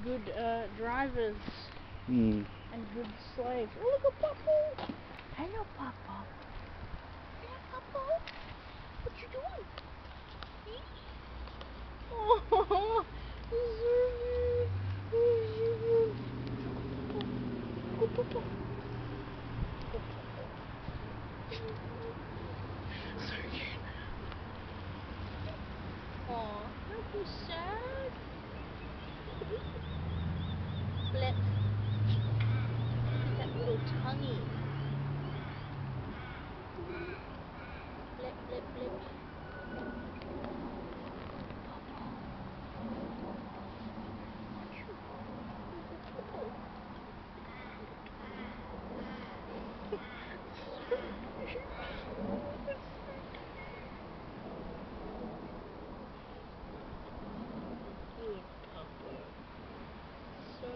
good drivers and good slaves. Oh, look at Papa! Hello, Papa. Hello, Papa. What you doing? Oh, go, Papa. Go, Papa. Oh, don't be sad. Flip. That little tonguey. Flip, flip, flip. Good Papa. So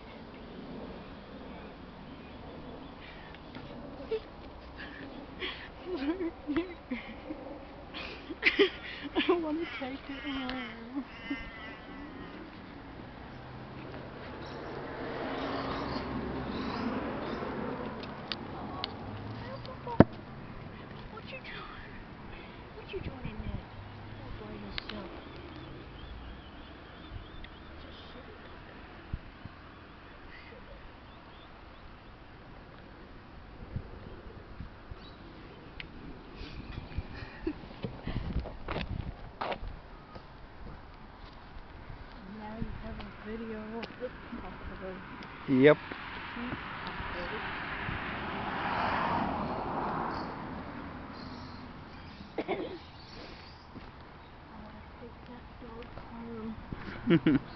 I want to take it home. What you doing? What you doing in there? All by yourself. Just sugar puppet. Sugar. Now you have a video of the Papa. Yep. I want to take that dog home.